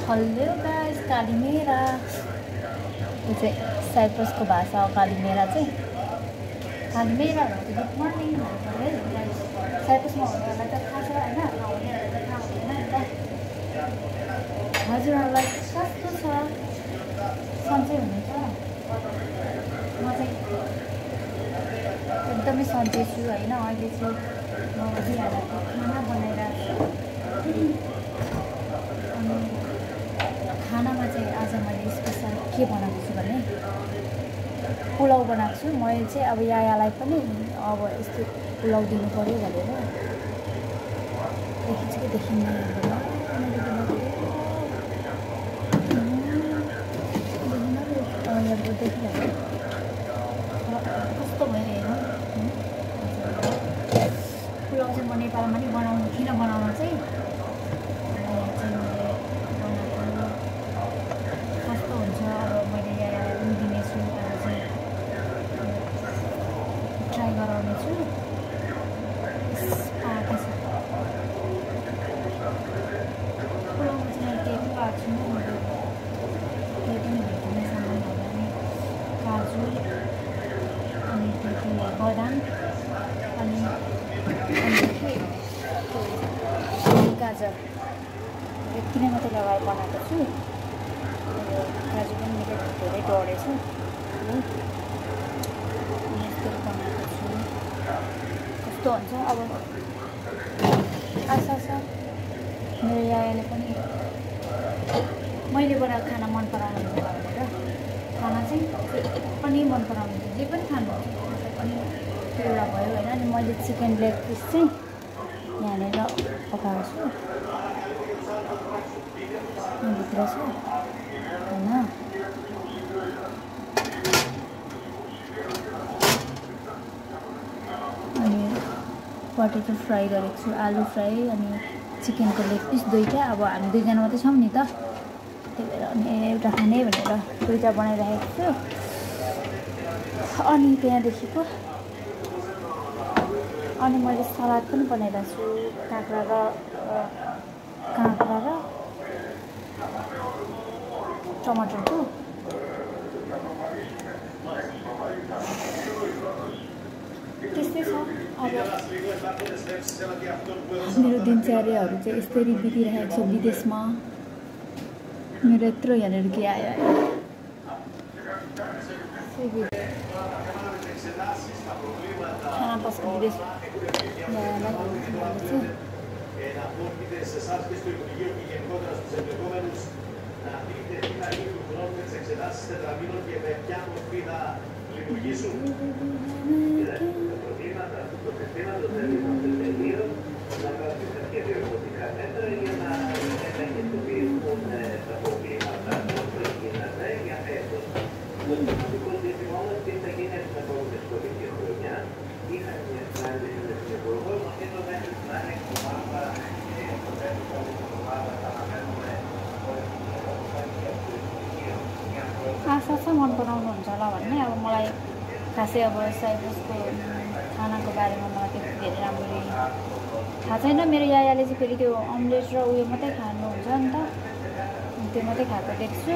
Hello guys, कालीमेरा। यो चाहिँ साइप्रसको भाषा हो कालीमेरा चाहिँ। कालीमेरा भनेको गुड मर्निङ भनेको है। साइप्रसमा हुनेहरूलाई त थाहा छ होइन, नहुनेहरूलाई त थाहा हुँदैन नि त। हजुरहरूलाई कस्तो छ? सन्चै हुनुहुन्छ? म चाहिँ एकदमै सन्चै छु होइन। अहिले चाहिँ म हजुरहरूलाई खाना बनाइरहेको छु। अनि खानामा चाहिँ आज मैले स्पेसल के बनाएको छु भने पुलाउ बनाएको छु। मैले चाहिँ अब यायालाई पनि अब यस्तो पुलाउ दिनु पऱ्यो भनेर देखिन्छ कि देखिन्न देखिरहेको कस्तो भइरहेको पुलाउ चाहिँ म नेपालमा नि बनाउनु किन बनाउनु चाहिँ कस्तो हुन्छ अब मैले यायालाई पनि दिनेछु। अब चाहिँ ट्राई गराउनेछु। पुलाउमा चाहिँ मैले केही पनि पाएको छुइनँ। मैले केही पनि भेट्ने सामानहरू पनि काजु अनि त्यति बदाम अनि गाजर यति नै मात्रै लगाएर बनाएको छु। काजु पनि निकै धेरै डढेछ हो। यस्तो बनाएको छु। कस्तो हुन्छ अब आशा छ मेरो यायाले पनि मैले बनाएको खाना मन पराउनुहुन्छ भनेर। खाना चाहिँ पनि मन पराउनुहुन्छ, जे पनि खानुहुन्छ त्यसै पनि त्यो एउटा भयो होइन। अनि मैले चिकन लेग पिस चाहिँ यहाँनिर पकाएको छु। भित्र छ होइन। अनि पटेटो फ्राई गरेको छु, आलु फ्राई अनि चिकनको लेग पिस दुईवटा। अब हामी दुईजना मात्रै छौँ नि त, त्यही भएर अनि एउटा खाने भनेर दुईवटा बनाइराखेको छु। अनि त्यहाँदेखिको अनि मैले सलाद पनि बनाइरहेको छु। काँक्रा र टमाटरको। त्यस्तै छ। अब मेरो दिनचर्याहरू चाहिँ यस्तरी बितिरहेको छ विदेशमा। मेरो यत्रो यहाँनिर के आयो खाना बस्नु विदेश आशा छ मन पराउनुहुन्छ होला भन्ने। अब मलाई खासै अब साइप्रसको खानाको बारेमा मलाई त्यति धेरै राम्ररी थाहा छैन। मेरो यायाले चाहिँ फेरि त्यो अम्लेट र उयो मात्रै खानुहुन्छ नि त, त्यो मात्रै खाएको देख्छु।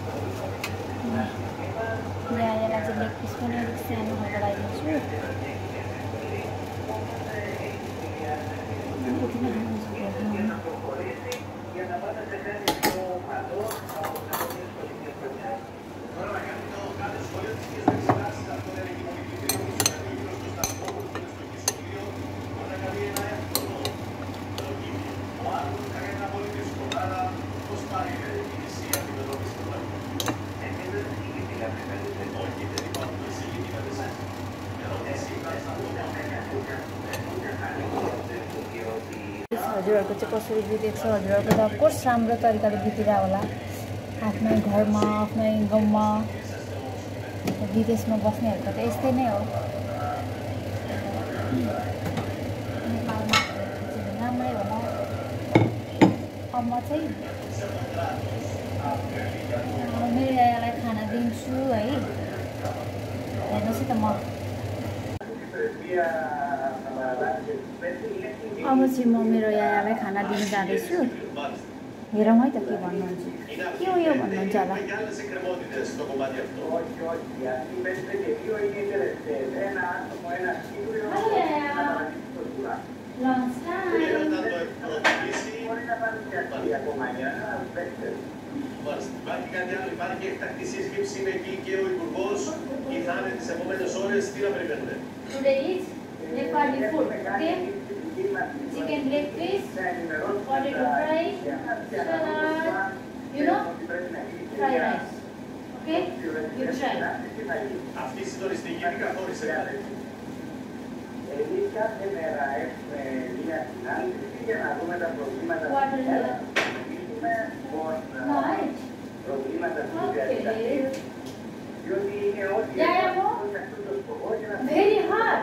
यायालाई चाहिँ लेग पिस पनि अलिक सानो खालको लगाइदिन्छु। हजुरहरूको चाहिँ कसरी बितेको छ? हजुरहरूको त अफकोर्स राम्रो तरिकाले बितिरहेको होला। आफ्नै घरमा आफ्नै गाउँमा विदेशमा बस्नेहरूको त यस्तै नै हो। नेपालमा राम्रै होला। अब म चाहिँ मेरो यायालाई खाना दिन्छु है। हेर्नुहोस् है त म अब चाहिँ म मेरो यायालाई खाना दिन जाँदैछु। हेरौँ है त के भन्नुहुन्छ के हो यो भन्नुहुन्छ होला Υπάρχει κάτι άλλο, υπάρχει εκτακτή σύσκεψη με εκεί και ο Υπουργός ή θα είναι τις επόμενες ώρες, τι να περιμένουμε. Today is Nepali food, okay? Chicken leg piece, potato fry, salad, you know, fried rice, okay? You try. Αυτή η συντονιστική τι καθόρισε. Εμείς κάθε μέρα έχουμε μια συνάντηση για να δούμε τα προβλήματα προβλήματα στην διαδικασία, διότι είναι ό,τι Very hard.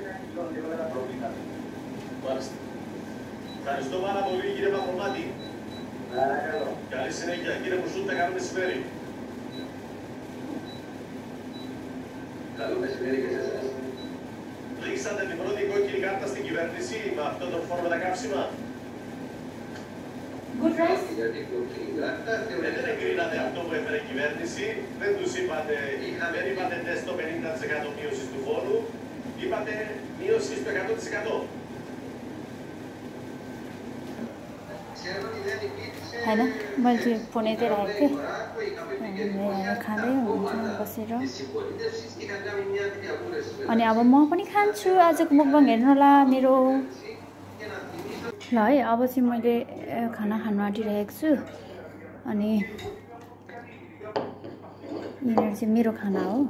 Μάλιστα. Ευχαριστώ πάρα πολύ κύριε Παπαμάτη. Παρακαλώ. Καλή συνέχεια. Κύριε Μουσούτα, καλό μεσημέρι. Καλό μεσημέρι και σε εσάς. Ρίξατε την πρώτη κόκκινη κάρτα στην κυβέρνηση με αυτόν τον φόρο με τα καύσιμα. Good rice. Δεν εγκρίνατε αυτό που έφερε η κυβέρνηση, δεν τους είπατε, δεν είπατε τεστ το 50% μείωση του φόρου, είπατε μείωση στο 100%. होइन मैले चाहिँ फोन यतै राखेको थिएँ खाँदै हुनुहुन्छ बसेर अनि अब म पनि खान्छु आजको मुकबाङ हेर्नु होला मेरो ल है अब चाहिँ मैले खाना खानु आँटिरहेको छु अनि यिनीहरू चाहिँ मेरो खाना हो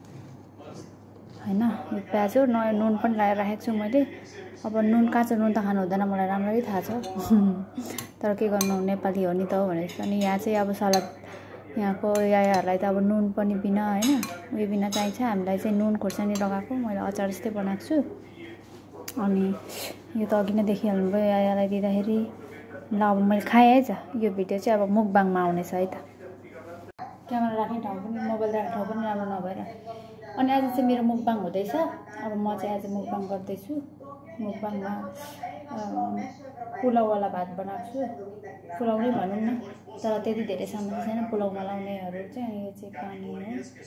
होइन यो प्याज हो नयाँ नुन पनि लगाएर राखेको छु मैले अब नुन काँचो नुन त खानु हुँदैन मलाई राम्ररी थाहा छ तर के गर्नु नेपाली हो नि त भनेर अनि यहाँ चाहिँ अब सलाद यहाँको यायाहरूलाई त अब नुन पनि बिना होइन उयो बिना चाहिन्छ हामीलाई चाहिँ नुन खोर्सानी लगाएको मैले अचार जस्तै बनाएको छु अनि यो त अघि नै देखिहाल्नुभयो यायालाई दिँदाखेरि ल अब मैले खाएँ है त यो भिडियो चाहिँ अब मुकबाङमा आउनेछ है त क्यामेरा राख्ने ठाउँ पनि मोबाइल राख्ने ठाउँ पनि राम्रो नभएर अनि आज चाहिँ मेरो मुकबाङ हुँदैछ अब म चाहिँ आज मुकबाङ गर्दैछु मुकबाङमा पुलाउवाला भात बनाएको छु पुलाउ नै भनौँ न तर त्यति धेरै सामग्री छैन पुलाउमा लाउनेहरू चाहिँ यो चाहिँ पानी हो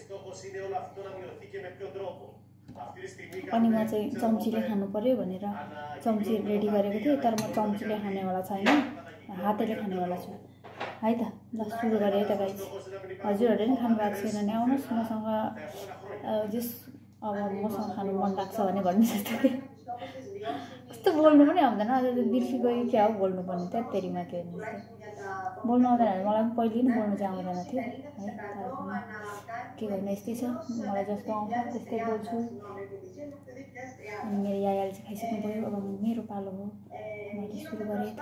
अनि म चाहिँ चम्चीले खानु पर्यो भनेर चम्ची रेडी गरेको थिएँ तर म चम्चीले खानेवाला छैन हातैले खानेवाला छु है त ल सुरु गरेँ है त गाइस हजुरहरूले पनि खानु भएको छैन भने आउनुहोस् मसँग जस अब मसँग खानु मन लाग्छ भने भन्नु जस्तो कस्तो बोल्नु पनि आउँदैन अझ बिर्सी गयो क्या हो बोल्नुपर्ने त्यहाँ तेरीमा के बोल्नु आउँदैन भने मलाई पनि पहिले नै बोल्नु चाहिँ आउँदैन थियो है तर पनि के गर्नु यस्तै छ मलाई जस्तो आउँछ त्यस्तै बोल्छु अनि मेरो यायाले चाहिँ खाइसक्नु पऱ्यो अब मेरो पालो हो मैले सुरु गरेँ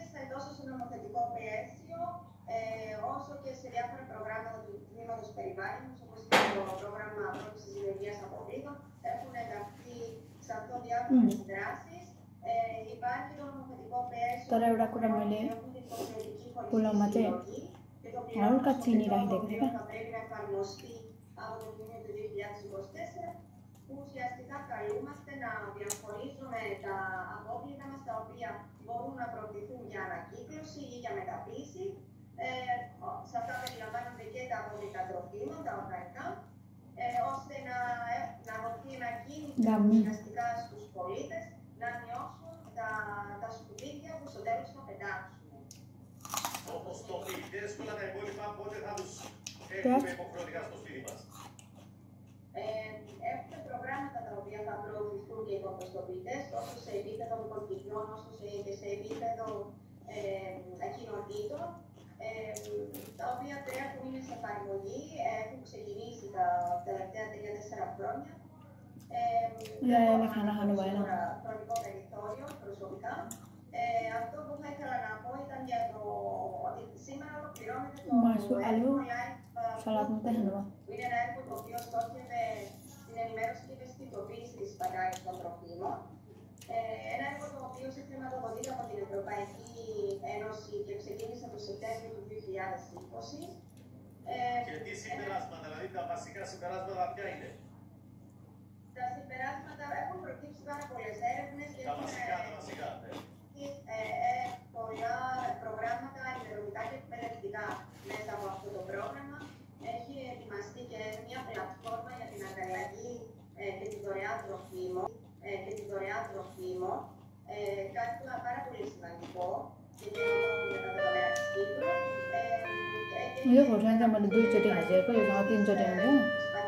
όσο και σε διάφορα προγράμματα του Τμήματος Περιβάλλοντος, όπως και το πρόγραμμα Απρόψης Υγείας Αποβλήτων, έχουν ενταχθεί σε αυτό διάφορες δράσεις. Υπάρχει το νομοθετικό πλαίσιο तर एउटा कुरा मैले पुलाउमा चाहिँ हल्का चिनी राखिदिएको थिएँ θα πρέπει να εφαρμοστεί από το Τμήμα του 2024, που ουσιαστικά καλούμαστε να διαχωρίζουμε τα απόβλητα μας τα οποία μπορούν να προωθηθούν για ανακύκλωση ή για μεταποίηση. Σε αυτά περιλαμβάνονται και τα απόβλητα τροφίμων, τα οργανικά, ώστε να δοθεί ένα κίνητρο ουσιαστικά στους πολίτες να μειώσουν τα σκουπίδια που στο τέλος θα πετάξουν. Όπως το φοιτητές όλα τα υπόλοιπα πότε θα τους έχουμε υποχρεωτικά στο σπίτι μας. Έχουμε προγράμματα τα οποία θα προωθηθούν και οι κομποστοποιητές, τόσο σε επίπεδο οικοκυριών όσο και σε επίπεδο κοινοτήτων, τα οποία τρέχουν, είναι σε εφαρμογή, έχουν ξεκινήσει τα τελευταία 3-4 χρόνια. यायाले खाना खानु भएन Χρονικό περιθώριο προσωπικά. Αυτό που θα ήθελα να πω ήταν για το ότι σήμερα ολοκληρώνεται το έργο Life सलाद मात्रै खानु भयो που είναι ένα έργο το οποίο στόχευε στην ενημέρωση και ευαισθητοποίηση της πατάκης των τροφίμων. Ένα έργο το οποίο χρηματοδοτείται από την Ευρωπαϊκή Ένωση και ξεκίνησε το Σεπτέμβριο του 2020. Και τι συμπεράσματα, δηλαδή τα βασικά συμπεράσματα ποια είναι? Τα συμπεράσματα έχουν προκύψει πάρα πολλές έρευνες και Τα βασικά, ναι. πολλά προγράμματα ενημερωτικά πολιτικά μέσα από αυτό το πρόγραμμα. Έχει ετοιμαστεί και μια πλατφόρμα για την ανταλλαγή και τη δωρεάν τροφίμων. Κάτι που είναι πάρα πολύ σημαντικό και καινοτόμο για τα δεδομένα της Κύπρου. यो खोर्सानी चाहिँ मैले दुईचोटि खाइसकेको, योसँग 3चोटि हुन्छ।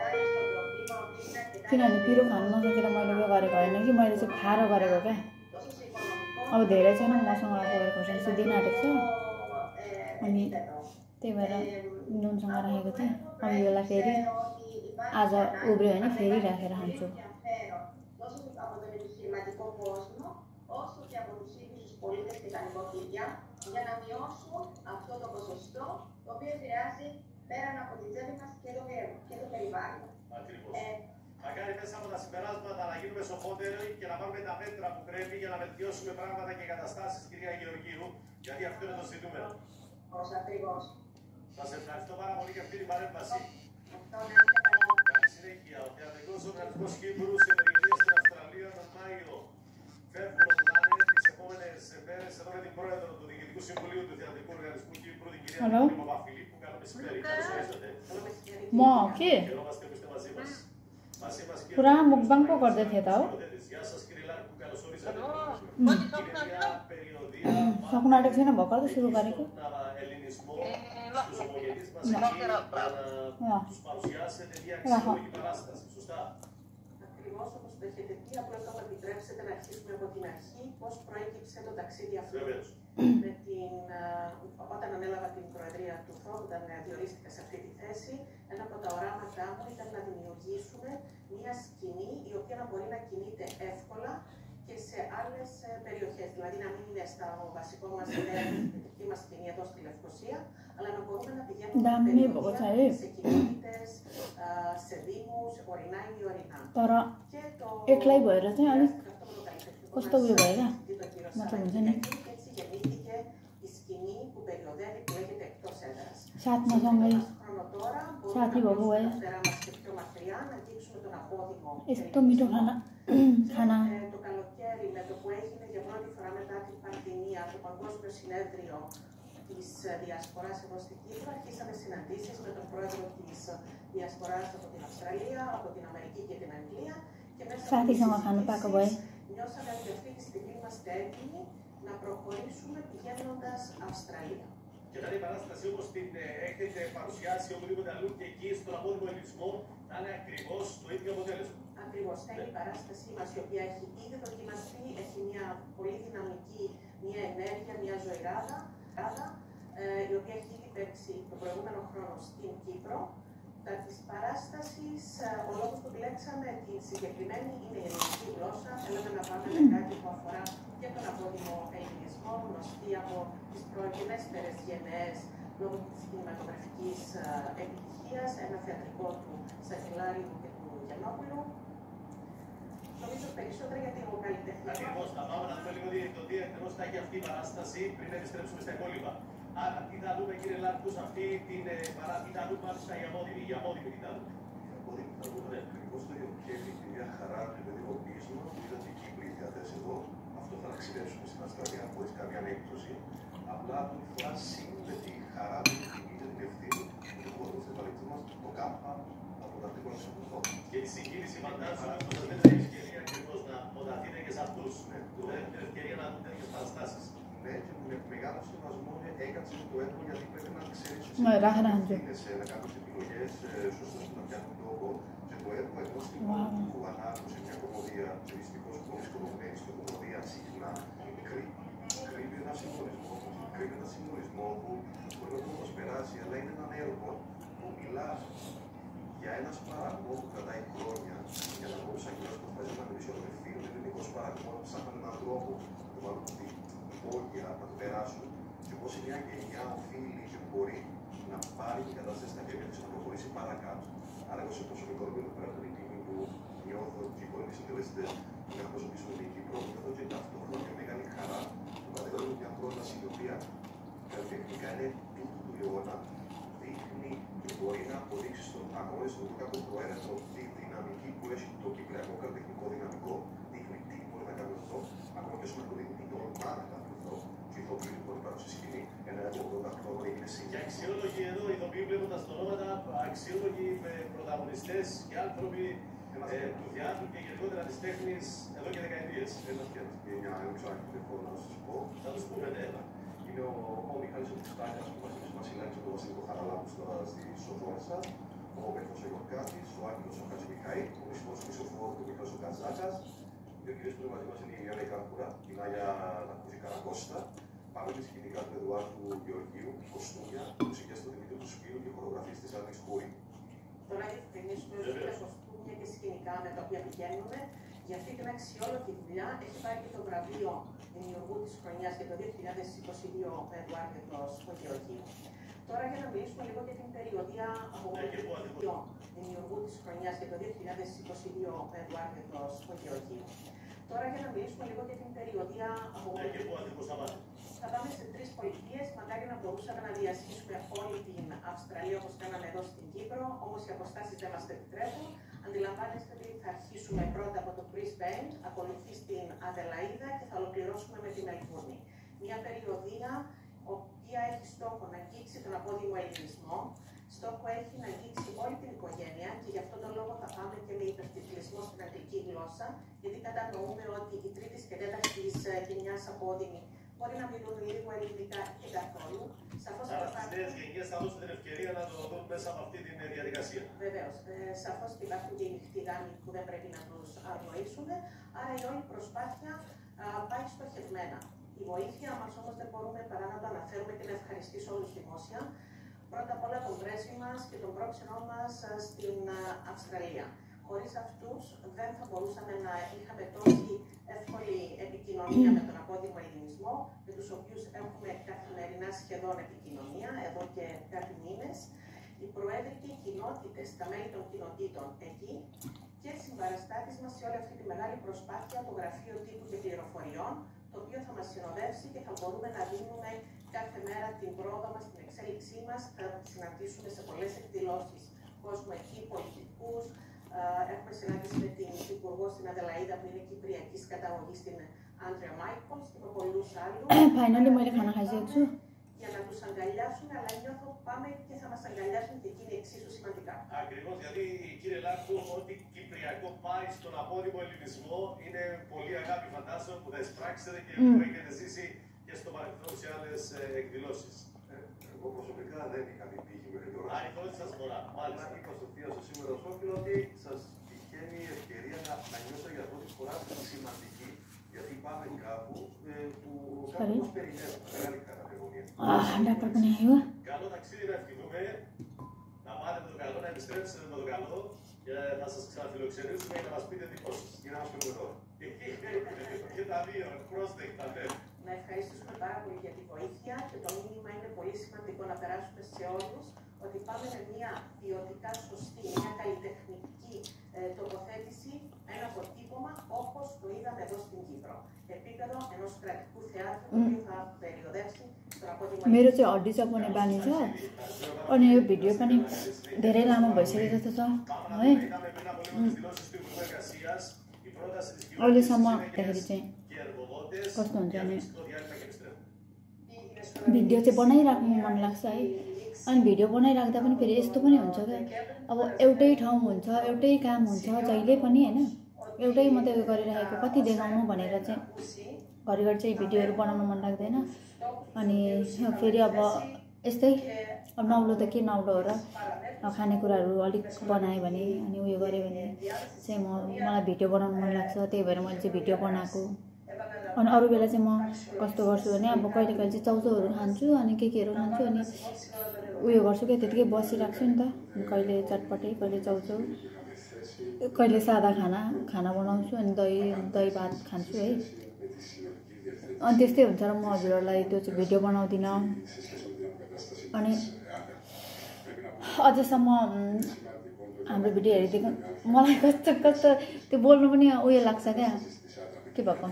किनभने पिरो खानु नसकेर मैले उयो गरेको होइन कि, मैले चाहिँ खाएर गरेको क्या। अब धेरै छैन मसँग गएर खोर्सानी सिद्धिन आँटेको छ, अनि त्यही भएर नुनसँग राखेको थिएँ। अब यसलाई फेरि आज उब्रियो भने फेरि राखेर खान्छु। Για να μειώσουν αυτό το ποσοστό, το οποίο επηρεάζει πέραν από την τσέπη μας και το περιβάλλον. Ακριβώς. Μακάρι μέσα από τα συμπεράσματα να γίνουμε σοφότεροι και να πάρουμε τα μέτρα που πρέπει για να βελτιώσουμε πράγματα και καταστάσεις, κυρία Γεωργίου, γιατί αυτό είναι το ζητούμενο. Ακριβώς. Σας ευχαριστώ πάρα πολύ για αυτή την παρέμβαση. Καλή συνέχεια. Ο Θεατρικός Οργανισμός Κύπρου σε περιοδία στην Αυστραλία τον Μάιο. Φεύγουν όπου να είναι τις επόμενες μέρες εδώ με την πρόεδρο του Διοικητικού Συμβουλίου του Θεατρικού Οργανισμού Κύπρου, την κυρία Παπαφιλίππου. Καλό μεσημέρι. Καλώς ορίσατε. Χαιρόμαστε που είστε μαζί μας. पुरा मुखबाङ पो गर्दै थिएँ त हो। सक्नु आँटेको छैन, भर्खर त सुरु गरेको। Ακριβώς όπως το έχετε πει, απλώς θα μου επιτρέψετε να αρχίσουμε από την αρχή πώς προέκυψε το ταξίδι αυτό. Όταν ανέλαβα την προεδρία του ΦΟΜ, όταν διορίστηκα σε αυτή τη θέση, ένα από τα οράματά μου ήταν να δημιουργήσουμε μια σκηνή η οποία να μπορεί να κινείται εύκολα και σε άλλες περιοχές. Δηλαδή να μην είναι στο βασικό μας κεντρική μας σκηνή εδώ στη Λευκοσία, αλλά να μπορούμε να πηγαίνουμε σε κοινότητες, σε δήμους, ορεινά ή μη ορεινά. तर एक्लै भएर चाहिँ अलिक कस्तो उयो भयो क्या, मतलब हुन्छ नि साथमा सँगै साथी भएको भए यस्तो मिठो खाना της Διασποράς εδώ στην Κύπρο. Αρχίσαμε συναντήσεις με τον πρόεδρο της Διασποράς από την Αυστραλία, από την Αμερική και την Αγγλία και μέσα από τις συζητήσεις νιώσαμε ότι αυτή τη στιγμή είμαστε έτοιμοι να προχωρήσουμε πηγαίνοντας Αυστραλία. Και να είναι η παράσταση όπως την έχετε παρουσιάσει οπουδήποτε αλλού και εκεί στον απόδημο ελληνισμό θα είναι ακριβώς το ίδιο αποτέλεσμα. Ακριβώς, θα είναι η παράστασή μας η οποία έχει ήδη δοκιμαστεί, έχει μια πολύ δυναμική, μια ενέργεια, μια ζωηράδα, η οποία έχει ήδη παίξει το προηγούμενο χρόνο στην Κύπρο. Τα της παράστασης, ο λόγος που επιλέξαμε την συγκεκριμένη είναι η ελληνική γλώσσα. Θέλαμε να πάμε με κάτι που αφορά και τον απόδημο ελληνισμό, γνωστή από τις προηγούμενες γενναίες λόγω της κινηματογραφικής επιτυχίας, ένα θεατρικό του Σαχελάριου και του Γιαννόπουλου. Νομίζω περισσότερα για την καλλιτεχνική. Ακριβώς, θα πάμε να δούμε λίγο το τι ακριβώς θα έχει αυτή η παράσταση πριν επιστρέψουμε στα υπόλοιπα. Άρα, τι θα δούμε, κύριε Λάρκου, σε αυτή την παράσταση, τι θα δούμε μάλιστα για μόδιμη, τι θα δούμε. Θα δούμε ακριβώς το ίδιο και μια χαρά του παιδικοποιήσεων που είδατε οι Κύπροι θεατές εδώ. Αυτό θα ταξιδέψουμε στην Αυστραλία χωρίς καμία ανέκπτωση. Απλά αυτή τη φορά σύμβε τη χαρά του και την ευθύνη του χώρου της επαλήξης μας, το ΚΑΠΑ από τα τύπο της Ευρωπαϊκής. Και τη συγκίνηση φαντάζομαι ότι δεν έχει ευκαιρία ακριβώς να μονταθείτε και σε αυτούς. Που δεν έχετε ευκαιρία να δουν τέτοιες παραστάσεις. Ναι, και με μεγάλο σεβασμό έκατσε το έργο γιατί πρέπει να ξέρεις να κάνεις επιλογές σωστές που να φτιάχνουν τόπο και το έργο ενώ στην ώρα που ανάγνωσε μια κομμωδία και δυστυχώς πολύ σκοτωμένη στην κομμωδία συχνά κρύβει ένα συμβολισμό που μπορεί να το περάσει, αλλά είναι έναν έργο που μιλά για ένα σπαραγμό που κρατάει χρόνια για να μπορούσε να κοινώσει που παίζει να μιλήσει ο Λευθείο, είναι ελληνικός σπαραγμό, ψάχναν έναν τρόπο να το βάλουν υπόγεια, να το περάσουν και πώς μια γενιά οφείλει και μπορεί να πάρει την κατάσταση στα χέρια της να προχωρήσει παρακάτω. Άρα εγώ σε προσωπικό επίπεδο πέρα από την τιμή που νιώθω και οι οικονομικοί συντελεστές που να προσωπήσουμε την Κύπρο, νιώθω και ταυτόχρονα μια μεγάλη χαρά που κατεβαίνουμε μια πρόταση η οποία καλλιτεχνικά είναι του αιώνα, δείχνει και μπορεί να αποδείξει ακόμα στον κακό προαίρετο τη δυναμική που έχει το κυπριακό καλλιτεχνικό δυναμικό, δείχνει τι μπορεί να κάνει αυτό, ακόμα και στον αποδείχνει τι τολμά να κάνει αυτό. Και ηθοποιεί λοιπόν πάνω στη σκηνή ένα έργο 80 χρόνων έγινε σε αξιόλογοι εδώ, ηθοποιοί βλέποντας τα ονόματα, αξιόλογοι με πρωταγωνιστές και άνθρωποι του θεάτρου και γενικότερα της τέχνης εδώ και δεκαετίες. Ένας και μια εξάρτητη να σας πω. Θα τους πούμε, ναι. Είναι ο Μιχάλης ο Χριστάκας που μας συνάντησε το Βασίλικο Χαραλάμπους τώρα στη Σοφόνσα, ο Πέτρος ο Γιορκάτης, ο Άγγελος ο Χατζημιχαήλ, ο Μισθός Χρυσοφόρου και ο Μιχάλης ο Κατζάκας. Οι δύο κυρίες που είναι μαζί μας είναι η Μιάννα Καρκούρα, η Νάγια Νακούζη Καρακώστα, πάνω τη σκηνικά του Εδουάρδου Γεωργίου, κοστούμια, μουσικές του Δημήτρου του Σπύρου και χορογραφίες της Άννης Χούρη. Τώρα για διευκρινίσουμε ότι τα κοστούμια και σκηνικά με τα οποία πηγαίνουμε, για αυτή την αξιόλογη δουλειά έχει πάρει και το βραβείο Δημιουργού της Χρονιάς για το 2022 ο Εδουάρδος ο Γεωργίου. Τώρα για να μιλήσουμε λίγο για την περιοδία Δημιουργού της Χρονιάς για το 2022 ο Εδουάρδος ο Γεωργίου. Τώρα για να μιλήσουμε λίγο για την περιοδία θα πάμε σε 3 πολιτείες. Μακάρι να μπορούσαμε να διασχίσουμε όλη την Αυστραλία όπως κάναμε εδώ στην Κύπρο, όμως οι αποστάσεις δεν μας επιτρέπουν. Αντιλαμβάνεστε ότι θα αρχίσουμε πρώτα από το Brisbane, ακολουθεί στην Αδελαΐδα και θα ολοκληρώσουμε με τη Μελβούρνη. Μια περιοδία η οποία έχει στόχο να αγγίξει τον απόδημο ελληνισμό, στόχο έχει να αγγίξει όλη την οικογένεια και γι' αυτόν τον λόγο θα πάμε και με υπερτιτλισμό στην αγγλική γλώσσα, γιατί κατανοούμε ότι η τρίτη και τέταρτη γενιάς απόδημοι μπορεί να μιλούν λίγο ελληνικά ή καθόλου. Σαφώς στις νέες γενιές θα δώσουν την ευκαιρία να το δουν μέσα από αυτή τη διαδικασία. Βεβαίως. Σαφώς υπάρχουν και οι νυχτοί γάμοι που δεν πρέπει να τους αγνοήσουμε. Άρα η όλη προσπάθεια πάει στοχευμένα. Η βοήθεια μας όμως δεν μπορούμε παρά να το αναφέρουμε και να ευχαριστήσω όλους δημόσια. Πρώτα απ' όλα τον πρέσβη μας και τον πρόξενό μας στην Αυστραλία. Χωρίς αυτούς δεν θα μπορούσαμε να είχαμε τόση εύκολη επικοινωνία με τον απόδημο ελληνισμό, με τους οποίους έχουμε καθημερινά σχεδόν επικοινωνία εδώ και κάτι μήνες. Οι προέδροι και οι κοινότητες, τα μέλη των κοινοτήτων εκεί και συμπαραστάτης μας σε όλη αυτή τη μεγάλη προσπάθεια το Γραφείο Τύπου και Πληροφοριών, το οποίο θα μας συνοδεύσει και θα μπορούμε να δίνουμε κάθε μέρα την πρόοδο μας, την εξέλιξή μας. Θα συναντήσουμε σε πολλές εκδηλώσεις κόσμου εκεί, πολιτικούς. Έχουμε συνάντηση με την Υπουργό στην Αδελαΐδα που είναι κυπριακής καταγωγής, την Άντρια Μάικολς και με πολλούς άλλους. Για να τους αγκαλιάσουμε, αλλά νιώθω πάμε και θα μας αγκαλιάσουν και εκείνοι εξίσου σημαντικά. Ακριβώς, γιατί κύριε Λάκου, ό,τι κυπριακό πάει στον απόδημο ελληνισμό είναι πολύ αγάπη, φαντάζομαι, που θα εισπράξετε και που έχετε ζήσει και στο παρελθόν σε άλλες εκδηλώσεις. Εγώ προσωπικά δεν είχα δει πύχη μέχρι τώρα. Α, η πρώτη σας φορά. Μάλιστα. Είπα στο θείο σας σήμερα ως όφιλο ότι σας τυχαίνει η ευκαιρία να νιώσω για πρώτη φορά σημαντική, γιατί πάμε κάπου που κάπου μας περιμένουν. Μεγάλη καταπηγωνία. Καλό ταξίδι να ευχηθούμε, να πάτε με το καλό, να επιστρέψετε με το καλό και να σας ξαναφιλοξενήσουμε για να μας πείτε δικό σας. Για να μας πούμε τώρα. Και τα δύο, πρόσδεκτα, ναι. Να ευχαριστήσουμε πάρα πολύ για τη βοήθεια και το μήνυμα είναι πολύ σημαντικό να περάσουμε σε όλους ότι πάμε με μια ποιοτικά σωστή, μια καλλιτεχνική τοποθέτηση, ένα αποτύπωμα όπως το είδαμε εδώ στην Κύπρο. Επίπεδο ενός κρατικού θεάτρου το οποίο θα περιοδεύσει στον απόδημο. मेरो चाहिँ हड्डी चपाउने बानी छ अनि यो भिडियो पनि धेरै लामो भइसकेको जस्तो छ है अहिलेसम्म हेर्दाखेरि चाहिँ कस्तो हुन्छ भने भिडियो चाहिँ बनाइराख्नु मन लाग्छ है अनि भिडियो बनाइराख्दा पनि फेरि यस्तो पनि हुन्छ क्या अब एउटै ठाउँ हुन्छ एउटै काम हुन्छ जहिले पनि होइन एउटै मात्रै गरिरहेको कति देखाउनु भनेर चाहिँ घरिघरि चाहिँ भिडियोहरू बनाउन मन लाग्दैन अनि फेरि अब यस्तै अब नौलो त के नौलो हो र खानेकुराहरू अलिक बनाएँ भने अनि उयो गरेँ भने चाहिँ मलाई भिडियो बनाउनु मन लाग्छ त्यही भएर मैले चाहिँ भिडियो बनाएको अनि अरू बेला चाहिँ म कस्तो गर्छु भने अब कहिले कहिले चाहिँ चाउचाउहरू खान्छु अनि केहरू खान्छु अनि उयो गर्छु क्या त्यतिकै बसिराख्छु नि त कहिले चटपटे कहिले चाउचाउ कहिले सादा खाना बनाउँछु अनि दही भात खान्छु है अनि त्यस्तै हुन्छ र म हजुरहरूलाई त्यो चाहिँ भिडियो बनाउँदिनँ अनि अझसम्म हाम्रो भिडियो हेरिदिएको मलाई कस्तो त्यो बोल्नु पनि उयो लाग्छ क्या के भएको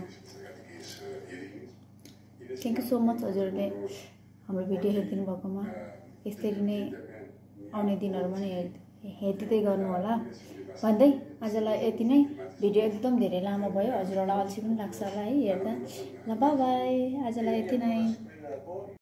थ्याङ्क यू सो मच हजुरहरूले हाम्रो भिडियो हेरिदिनु भएकोमा यसरी नै आउने दिनहरूमा नै हेरिदिँदै गर्नु होला भन्दै आजलाई यति नै भिडियो एकदम धेरै लामो भयो हजुरहरूलाई अल्छी पनि लाग्छ होला है हेर्दा ल बाई बाई आजलाई यति नै